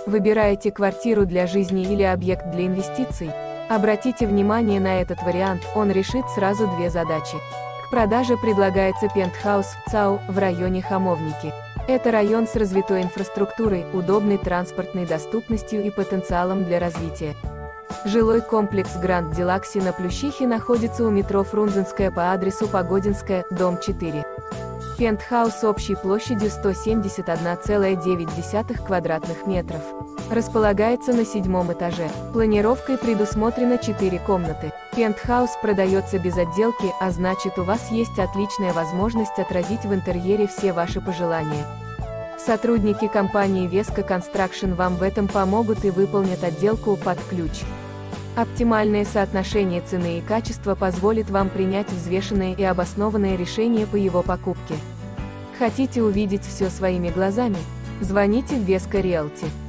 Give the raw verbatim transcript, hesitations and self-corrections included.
Выбираете квартиру для жизни или объект для инвестиций? Обратите внимание на этот вариант, он решит сразу две задачи. К продаже предлагается пентхаус в ЦАУ, в районе Хамовники. Это район с развитой инфраструктурой, удобной транспортной доступностью и потенциалом для развития. Жилой комплекс Гранд Делакси на Плющихе находится у метро Фрунзенская по адресу Погодинская, дом четыре. Пентхаус общей площадью сто семьдесят одна целая девять десятых квадратных метров. Располагается на седьмом этаже. Планировкой предусмотрено четыре комнаты. Пентхаус продается без отделки, а значит, у вас есть отличная возможность отразить в интерьере все ваши пожелания. Сотрудники компании Vesco Construction вам в этом помогут и выполнят отделку под ключ. Оптимальное соотношение цены и качества позволит вам принять взвешенное и обоснованное решение по его покупке. Хотите увидеть все своими глазами? Звоните в Vesco Realty.